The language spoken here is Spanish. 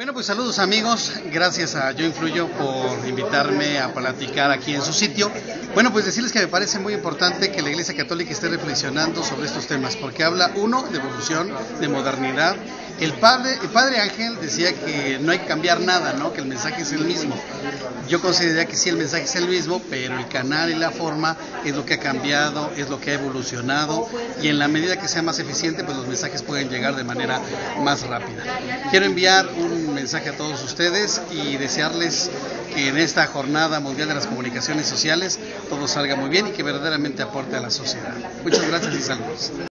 Bueno, pues saludos amigos, gracias a Yo Influyo por invitarme a platicar aquí en su sitio. Bueno, pues decirles que me parece muy importante que la Iglesia Católica esté reflexionando sobre estos temas, porque habla, uno, de evolución, de modernidad. El padre Ángel decía que no hay que cambiar nada, ¿no? Que el mensaje es el mismo. Yo consideraría que sí, el mensaje es el mismo, pero el canal y la forma es lo que ha cambiado, es lo que ha evolucionado, y en la medida que sea más eficiente, pues los mensajes pueden llegar de manera más rápida. Quiero enviar un mensaje a todos ustedes y desearles que en esta Jornada Mundial de las Comunicaciones Sociales todo salga muy bien y que verdaderamente aporte a la sociedad. Muchas gracias y saludos.